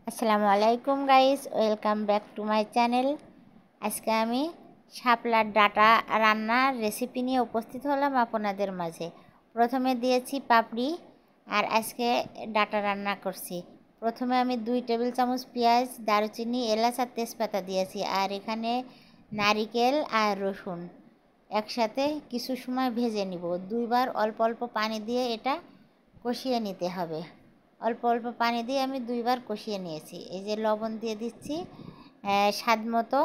আসসালামু আলাইকুম guys, welcome back to my channel. আজকে আমি শাপলার ডাটা রান্নার রেসিপি নিয়ে উপস্থিত হলাম আপনাদের মাঝে। প্রথমে দিয়েছি পাপড়ি, আর আজকে ডাটা রান্না করছি। প্রথমে আমি 2 টেবিল চামচ পেঁয়াজ, দারুচিনি, এলাচ আর তেজপাতা দিয়েছি, আর এখানে নারিকেল আর রসুন একসাথে কিছু সময় ভেজে নিব। 2বার অল্প অল্প পানি দিয়ে এটা কষিয়ে নিতে হবে। অল্প অল্প পানি দিয়ে আমি 2বার কষিয়ে নিয়েছি। এই যে লবণ দিয়ে দিচ্ছি স্বাদ মতো,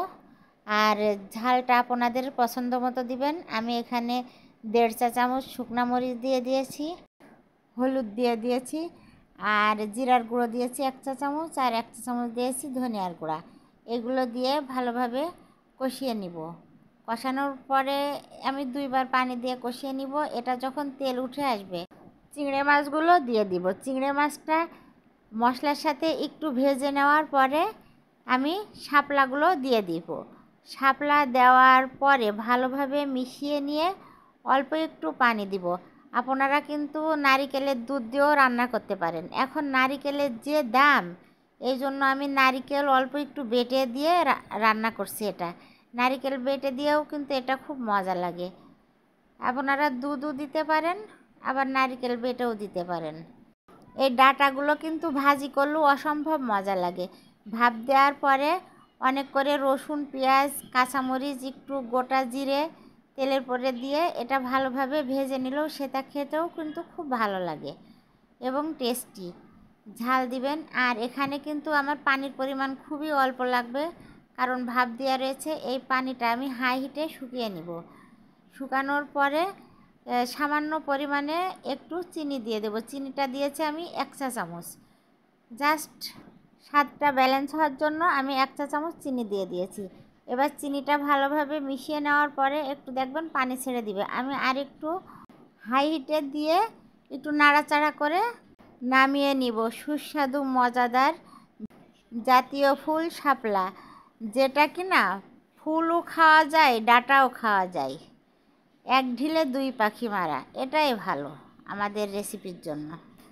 আর ঝালটা আপনাদের পছন্দ মতো দিবেন। আমি এখানে 1.5 চা চামচ শুকনা মরিচ দিয়ে দিয়েছি, হলুদ দিয়ে দিয়েছি, আর জিরার গুঁড়ো দিয়েছি 1 চা চামচ, আর 1 চা চামচ দিয়েছি ধনিয়ার গুঁড়া। এগুলো দিয়ে ভালোভাবে কষিয়ে নিব। কষানোর পরে আমি 2বার পানি দিয়ে কষিয়ে নিব। এটা যখন তেল উঠে আসবে, চিংড়ি মাছগুলো দিয়ে দিব। চিংড়ি মাছটা মশলার সাথে একটু ভেজে নেওয়ার পরে আমি শাপলাগুলো দিয়ে দিব। শাপলা দেওয়ার পরে ভালোভাবে মিশিয়ে নিয়ে অল্প একটু পানি দিব। আপনারা কিন্তু নারিকেলের দুধ দিয়েও রান্না করতে পারেন। এখন নারিকেলের যে দাম, এই জন্য আমি নারিকেল অল্প একটু বেটে দিয়ে রান্না করছি। এটা নারিকেল বেটে দিয়েও কিন্তু এটা খুব মজা লাগে। আপনারা দুধও দিতে পারেন, আবার নারিকেল বেটেও দিতে পারেন। এই ডাটাগুলো কিন্তু ভাজি করলেও অসম্ভব মজা লাগে। ভাপ দেওয়ার পরে অনেক করে রসুন, পেঁয়াজ, কাঁচামরিচ, একটু গোটা জিরে তেলের পরে দিয়ে এটা ভালোভাবে ভেজে নিলেও সেটা খেতেও কিন্তু খুব ভালো লাগে এবং টেস্টি। ঝাল দিবেন। আর এখানে কিন্তু আমার পানির পরিমাণ খুবই অল্প লাগবে, কারণ ভাপ দেওয়া রয়েছে। এই পানিটা আমি হাই হিটে শুকিয়ে নিব। শুকানোর পরে সামান্য পরিমাণে একটু চিনি দিয়ে দেব। চিনিটা দিয়েছি আমি 1 চা চামচ। জাস্ট স্বাদটা ব্যালেন্স হওয়ার জন্য আমি 1 চা চামচ চিনি দিয়ে দিয়েছি। এবার চিনিটা ভালোভাবে মিশিয়ে নেওয়ার পরে একটু দেখবেন পানি ছেড়ে দিবে। আমি আর একটু হাই হিটে দিয়ে একটু নাড়াচাড়া করে নামিয়ে নিব। সুস্বাদু মজাদার জাতীয় ফুল শাপলা, যেটা কিনা ফুলও খাওয়া যায়, ডাটাও খাওয়া যায়। এক ঢিলে 2 পাখি মারা, এটাই ভালো আমাদের রেসিপির জন্য।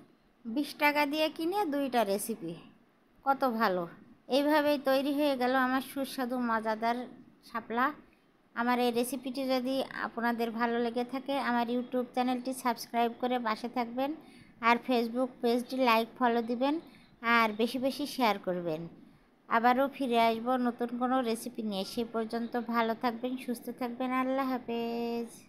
20 টাকা দিয়ে কিনে 2টা রেসিপি, কত ভালো। এইভাবেই তৈরি হয়ে গেল আমার সুস্বাদু মজাদার শাপলা। আমার এই রেসিপিটি যদি আপনাদের ভালো লেগে থাকে, আমার ইউটিউব চ্যানেলটি সাবস্ক্রাইব করে পাশে থাকবেন, আর ফেসবুক পেজটি লাইক ফলো দিবেন, আর বেশি বেশি শেয়ার করবেন। আবারও ফিরে আসবো নতুন কোনো রেসিপি নিয়ে। সে পর্যন্ত ভালো থাকবেন, সুস্থ থাকবেন। আল্লাহ হাফেজ।